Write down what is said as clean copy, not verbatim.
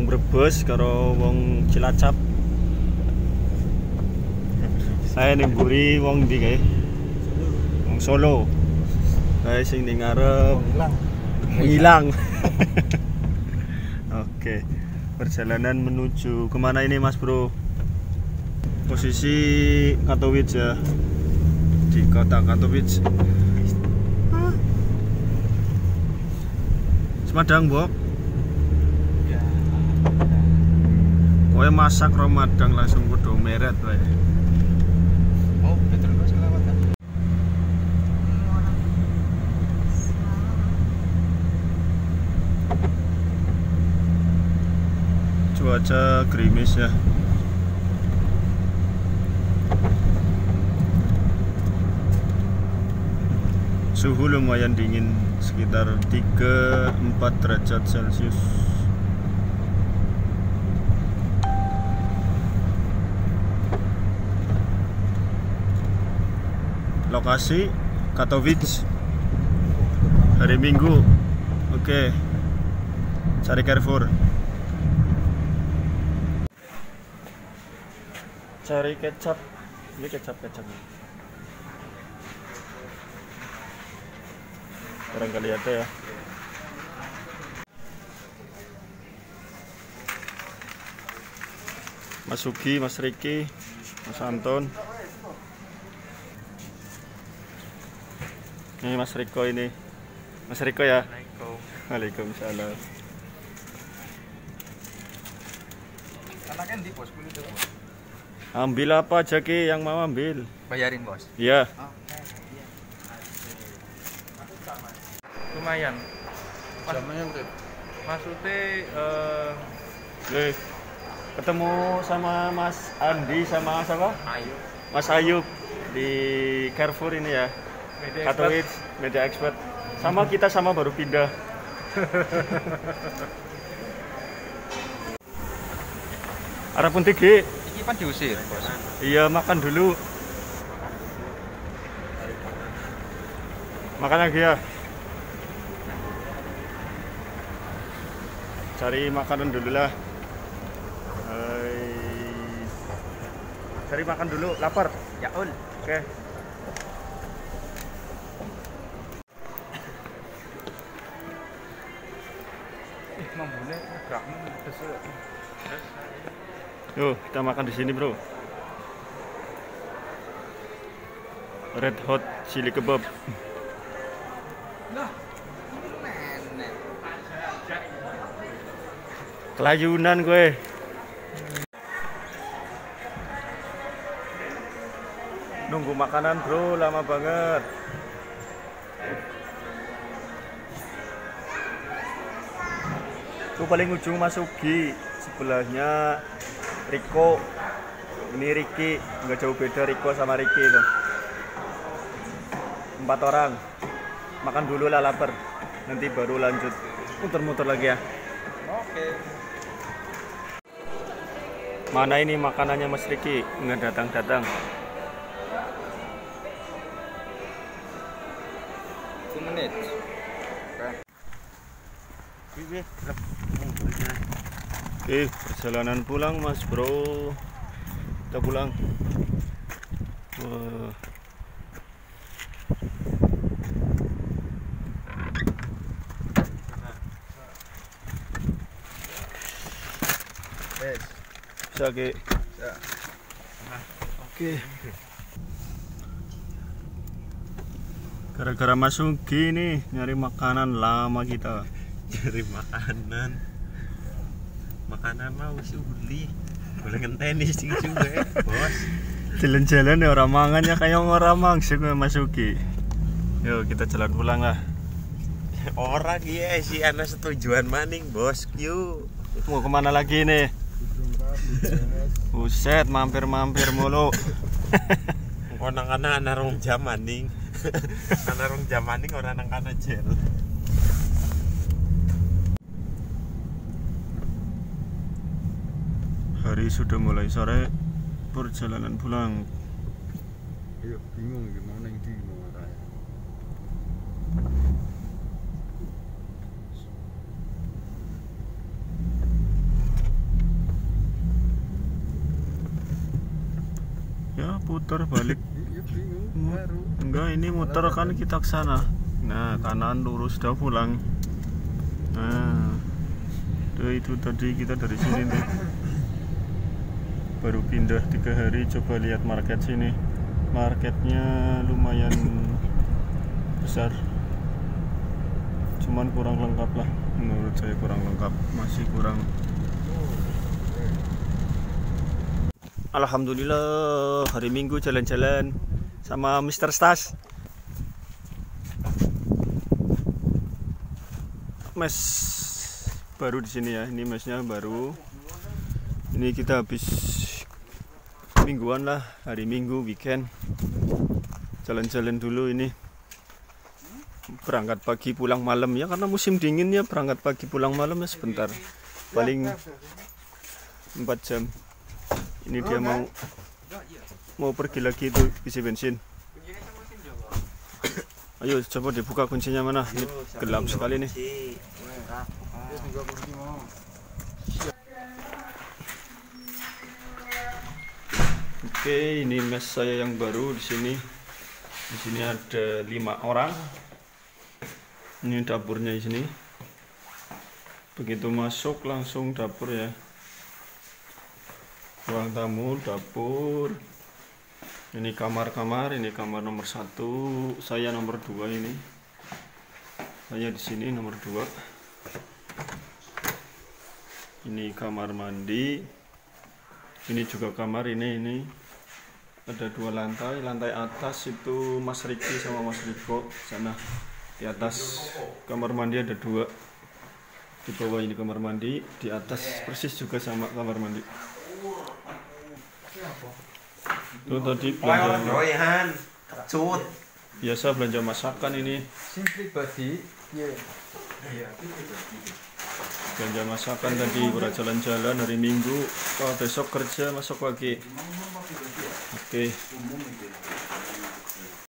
wong Brebes karo wong Cilacap. Saya ning mburi wong ndi kae? Wong Solo. Kae sing ning ngarep hilang. Oke. Perjalanan menuju kemana ini Mas Bro? Posisi Katowice ya. Di kota Katowice. Semadang, Bob. Ya. Kowe masak Ramadan langsung kudu meret wae. Oh, betul Mas kelewatan. Cuaca gerimis ya. Suhu lumayan dingin, sekitar 3-4 derajat Celcius. Lokasi Katowice, hari Minggu. Oke, cari Carrefour. Cari kecap. Ini kecap. Barangkali ada ya. Mas Sugi, Mas Riki, Mas Anton. Ini Mas Riko ini. Mas Riko ya. Waalaikumsalam. Anaknya di bos kulit bos. Ambil apa aja Ki yang mau ambil? Bayarin bos. Iya. Lumayan. Jamnya urip. Maksudnya Ketemu sama Mas Andi sama siapa? Ayub. Mas Ayub di Carrefour ini ya. Katowice, Media Expert. Sama kita sama baru pindah. Arah pun tinggi. Iki kan diusir bos. Iya, makan dulu. Makan lagi ya. Cari makanan dulu lah. Cari makan dulu, lapar. Ya ul. Oke. Membune gerakmu besok. Yuk, kita makan di sini, Bro. Red Hot Chili Kebab. Lah, nenek. Kelayunan gue. Nunggu makanan, Bro, lama banget. Itu paling ujung Mas Sugi, sebelahnya Riko. Ini Riki, nggak jauh beda Riko sama Riki itu. 4 orang. Makan dulu lah, lapar. Nanti baru lanjut muter-muter lagi ya. Oke. Mana ini makanannya Mas Riki? Nggak datang-datang. 2 menit. Oke, perjalanan pulang Mas Bro. Kita pulang. Wah. Bisa Ki. Oke. Gara-gara Mas Sugi nih nyari makanan lama kita. Cari makanan mau suli boleh ngenteni sing juga bos. Jalan-jalan ya orang mangan ya kayak orang mangsung Mas Sugi. Yuk kita jalan pulang lah. Orang iya si anak setujuan maning bos. Yuk Mau kemana lagi nih? Buset, mampir-mampir mulu. Konang-konang anak rong jam maning. Anak rong jam maning orang nang kana jel. Hari sudah mulai sore, perjalanan pulang. Iya, bingung gimana yang di mau raya. muter balik. Iya bingung baru. Enggak, ini muter kan kita ke sana. Nah, kanan lurus udah pulang. Nah, itu tadi kita dari sini nih. Baru pindah 3 hari, coba lihat market sini. Marketnya lumayan besar. Cuman kurang lengkap lah. Menurut saya kurang lengkap, masih kurang. Alhamdulillah, hari Minggu jalan-jalan sama Mr. Stas. Mes baru di sini ya, ini mesnya baru. Ini kita habis mingguan lah, hari Minggu weekend. Jalan-jalan dulu ini. Berangkat pagi pulang malam ya, karena musim dingin ya, berangkat pagi pulang malam ya sebentar. Paling 4 jam. Ini dia mau pergi lagi itu isi bensin. Ayo coba dibuka kuncinya mana? Ini gelap sekali nih. Oke, ini mes saya yang baru di sini. Di sini ada 5 orang. Ini dapurnya di sini. Begitu masuk langsung dapur ya. Ruang tamu, dapur. Ini kamar-kamar, ini kamar nomor 1, saya nomor 2 ini. Saya di sini nomor 2. Ini kamar mandi. Ini juga kamar, ini ada 2 lantai. Lantai atas itu Mas Riki sama Mas Riko sana. Di atas kamar mandi ada 2. Di bawah ini kamar mandi, di atas persis juga sama kamar mandi. Itu tadi belanja biasa, belanja masakan ini. pribadi. Belanja masakan tadi, udah jalan-jalan hari Minggu. Kalau besok kerja masuk lagi. Oke.